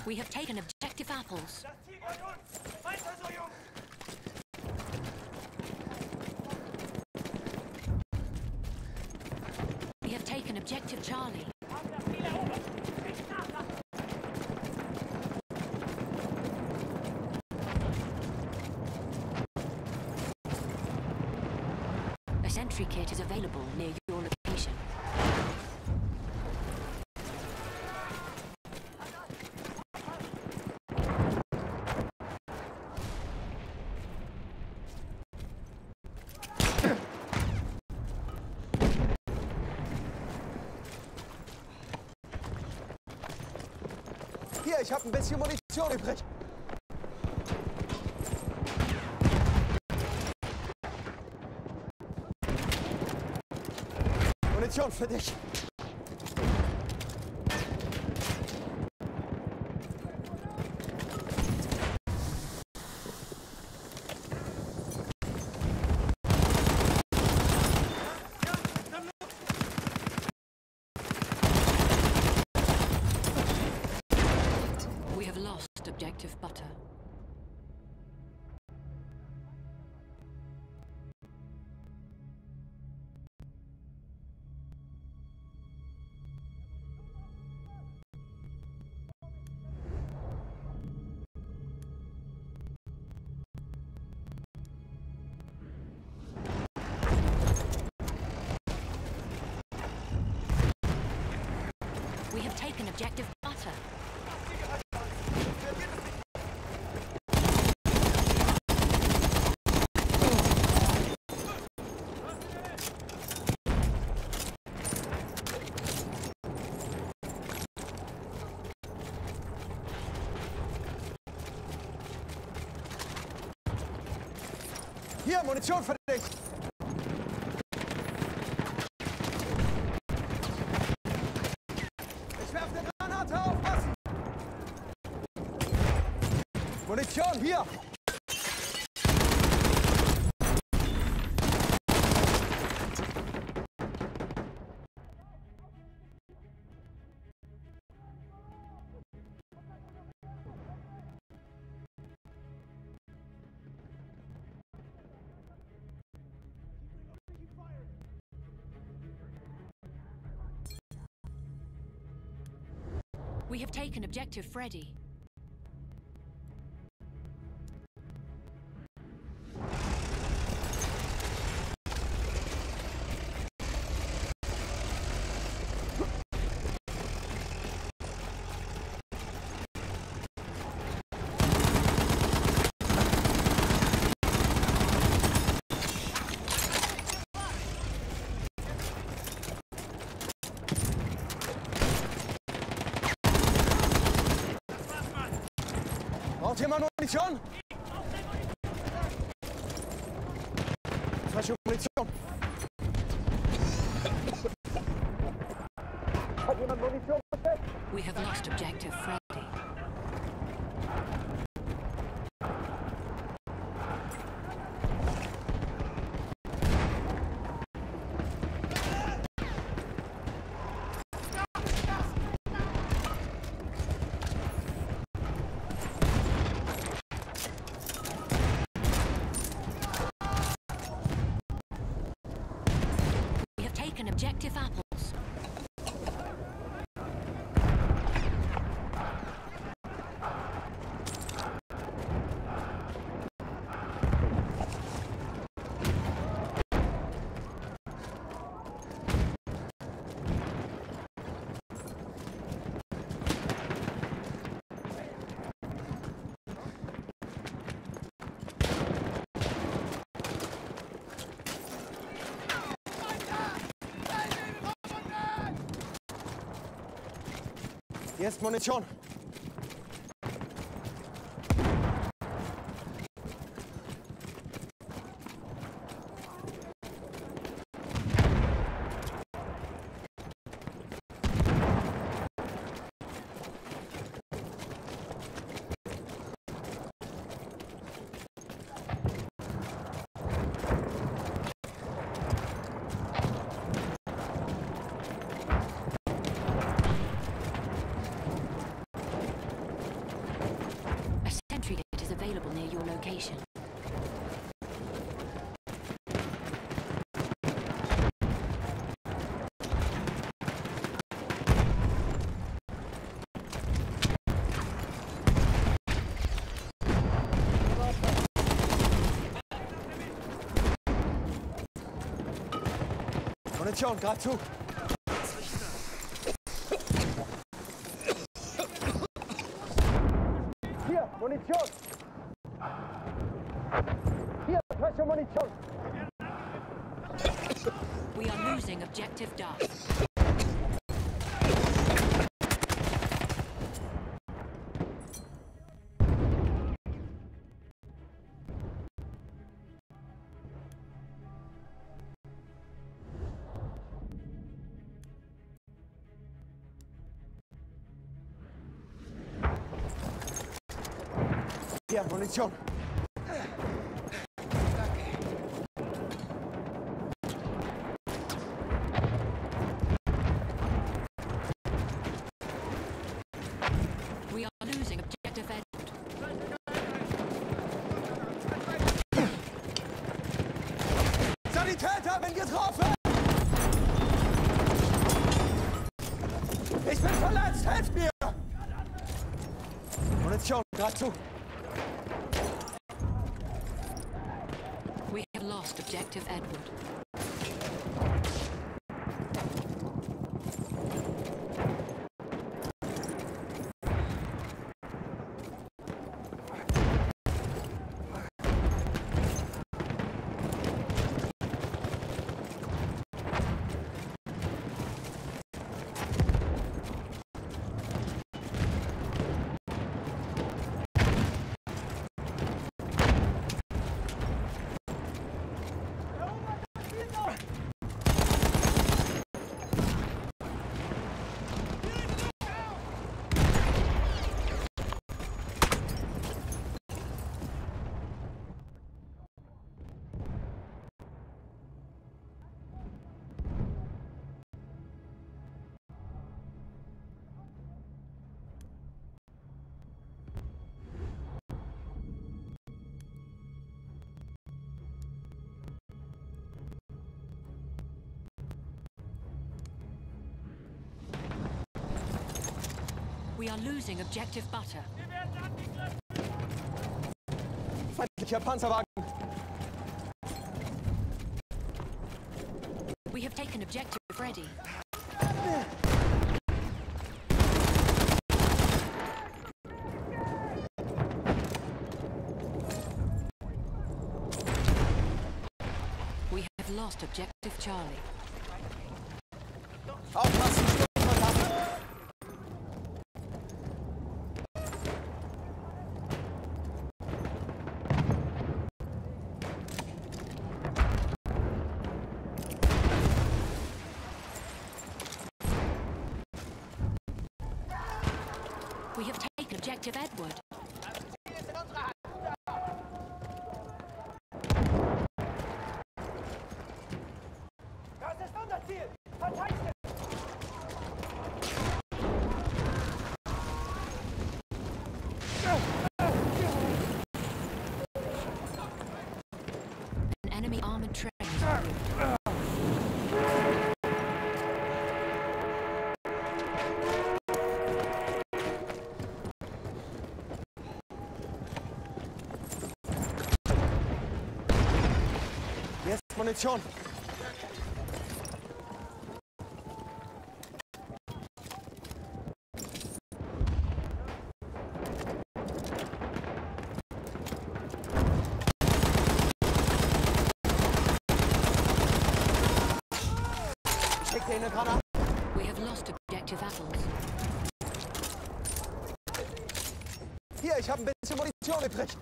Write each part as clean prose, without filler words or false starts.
We have taken objective apples. We have taken objective Charlie. A sentry kit is available near your location. Hier, ich habe ein bisschen Munition übrig. Munition für dich. We have lost objective butter. We have taken objective butter. Hier, Munition für dich. Ich werfe eine Granate auf. Aufpassen. Munition, hier. We have taken objective Freddy. Braucht jemand Munition? Falsche Munition. Hat jemand Munition? We have lost objective Freddy. We have taken objective apples. Hier ist Munition. location. Munition, gerade zu. Hier, Munition. Hier, frische Munition. We are losing objective Duff. Hier, Munition. We are losing objective Edward. Sanitäter, bin getroffen! Ich bin verletzt, helft mir! Munition, gerade zu. We have lost objective Edward. We are losing objective Butter. Feindlicher Panzerwagen. We have taken objective Freddy. We have lost objective Charlie. Aufpassen, Sturmkontakt. We have taken objective Edward. Das ist unser Ziel! Verteidigt! An enemy armored train is on route. Jetzt Munition. Schick dir eine Granate. We have lost objective Apples. Hier, ich habe ein bisschen Munition übrig.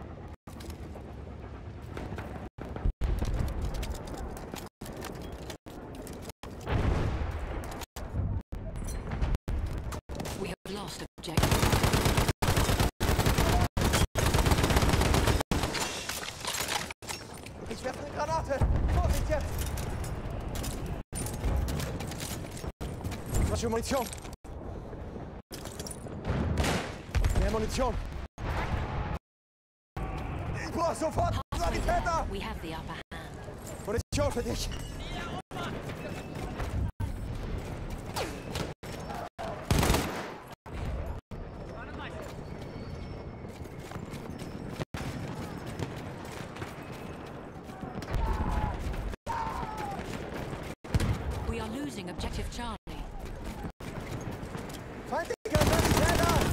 We have lost objective. Ich werfe eine Granate. Vorsicht jetzt. Flasche Munition. Mehr Munition. Feuer! Sofort! Sanitäter! We have the upper hand. Munition für dich! We are losing objective Charlie. Feindlicher Sanitäter!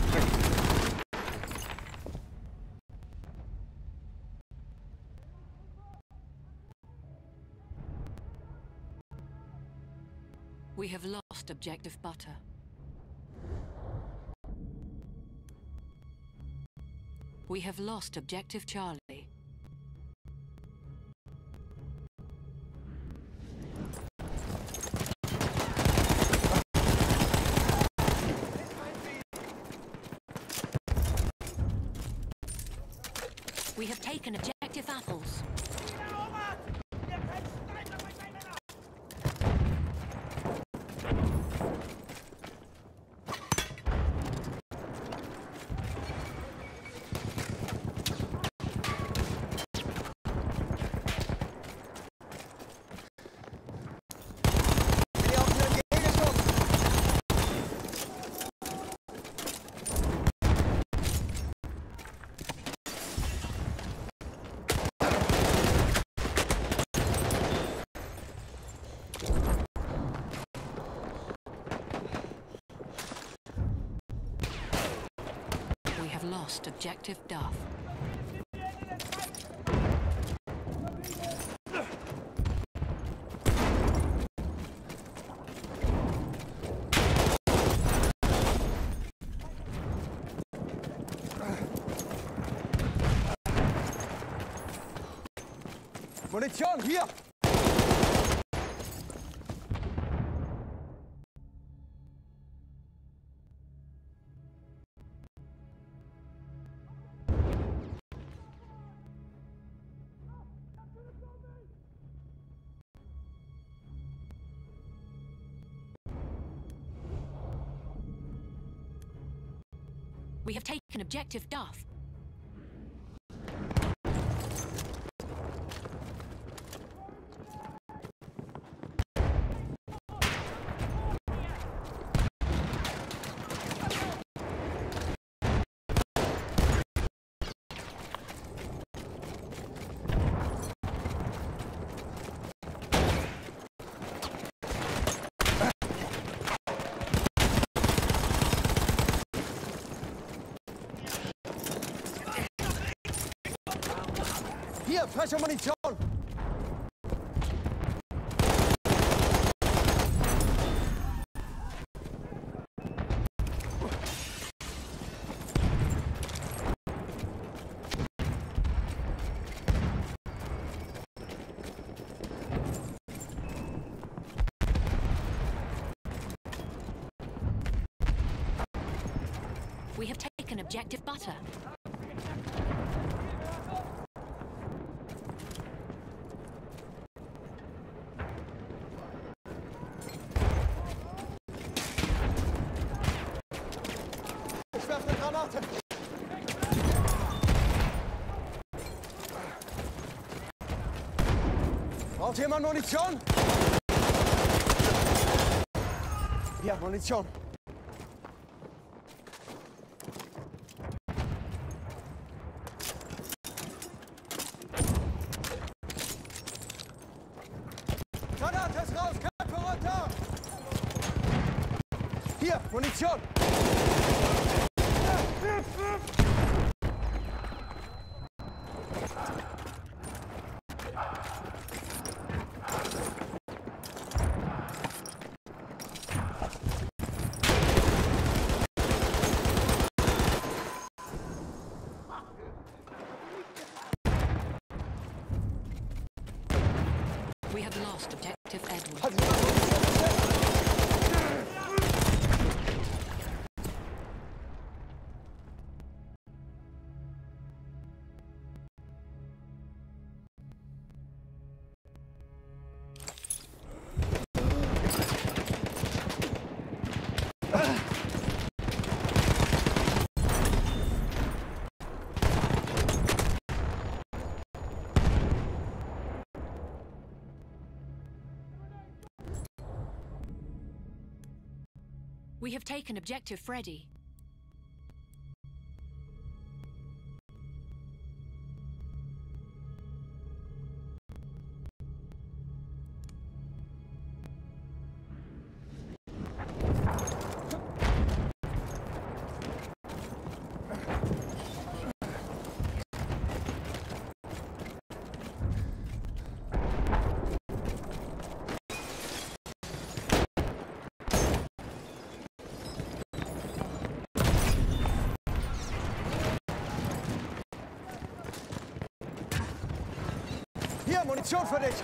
We have lost objective butter. We have lost objective Charlie. We have taken objective apples. We have lost objective Duff. Munition, hier! We have taken objective Duff. Hier, frische Munition! We have taken objective butter. Ich werfe eine Granate! Braucht jemand Munition? Ja, Munition. Granate ist raus, Köpfe runter! Hier, Munition! We have lost objective Edward. Hat jemand Munition bestellt? We have taken objective Freddy. Hier, Munition für dich!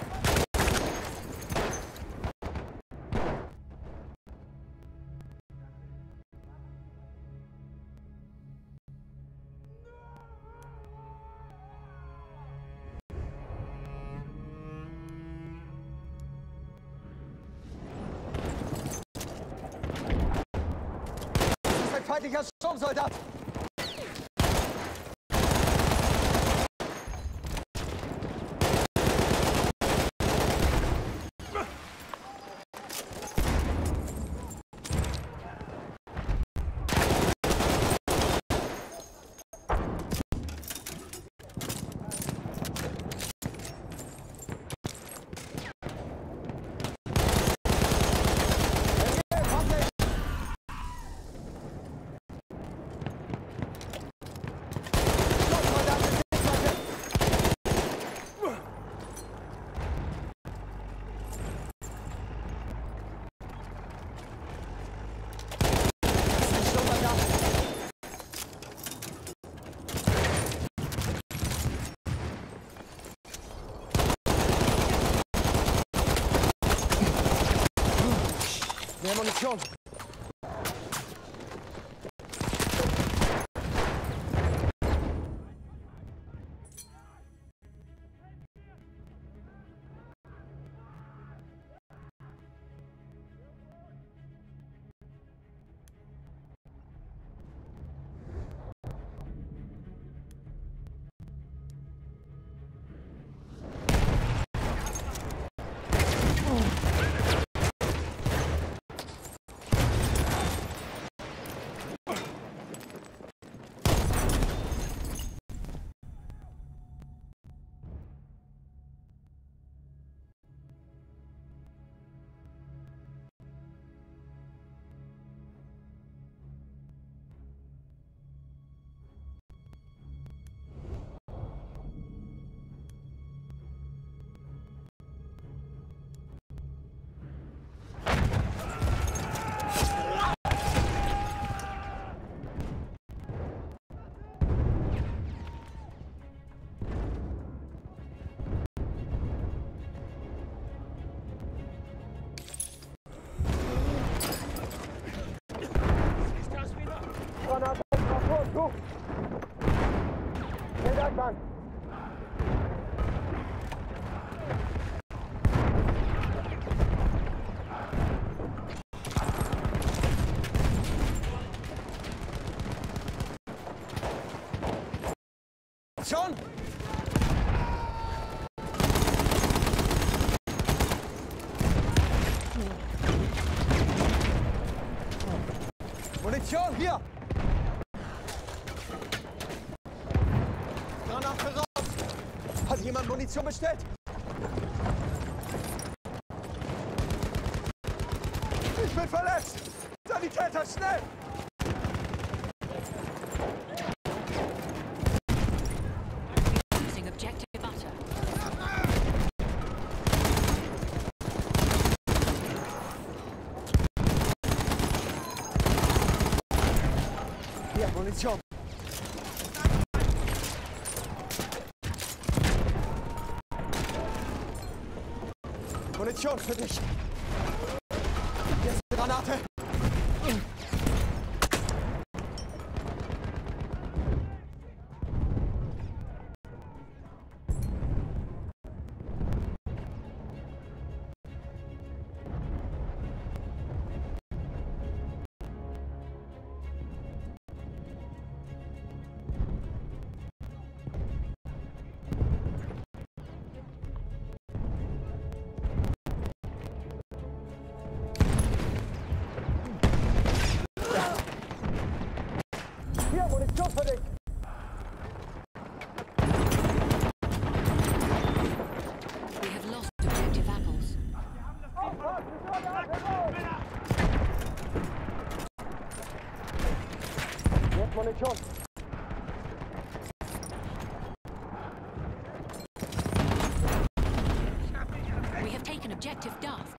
Das ist ein feindlicher Sturmsoldat! Mehr Munition! Granate, du! Vielen Dank, Mann! Schon! Munition, hier! Granate raus! Hat jemand Munition bestellt? Ich bin verletzt! Sanitäter, schnell! Using objective butter. Hier, Munition! Munition für dich! Jetzt Granate! Jetzt Munition. We have taken objective Duff.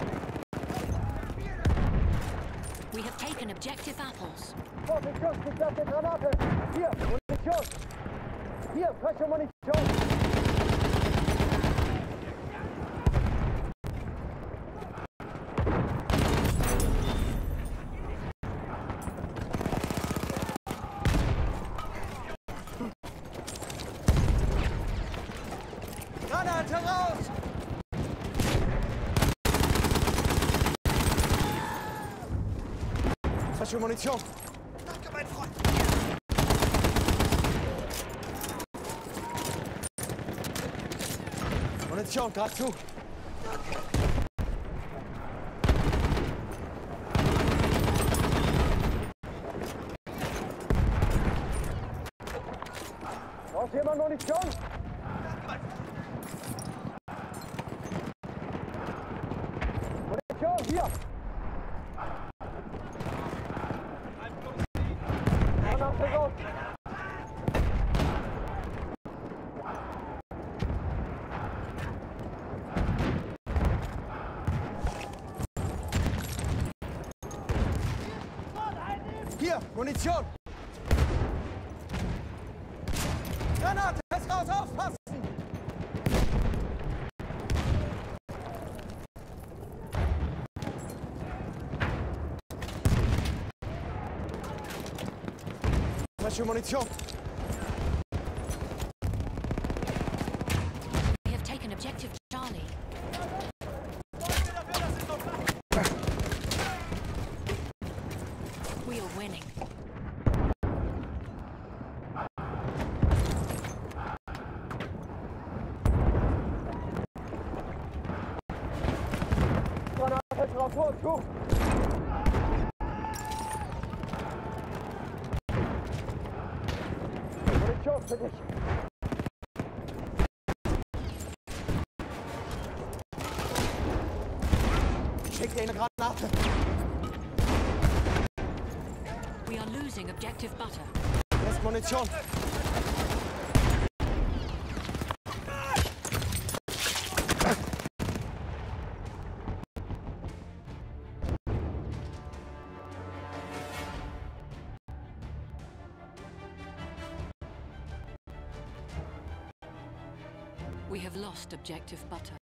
We have taken objective Apples. Vorsicht, geklappte Granate. Hier, Munition. Hier, frische Munition. Granate raus! Frische Munition. Danke, mein Freund. Munition, gerade zu. Braucht jemand Munition? Munition, hier! Granate raus! Hier, Munition! Granate, ist raus, aufpassen! Frische Munition! We have taken objective Charlie. We are winning. Granate drauf, vor, zu! Munition für dich! Schick dir eine Granate! We are losing objective Butter. Hier ist Munition! We have lost objective Butter.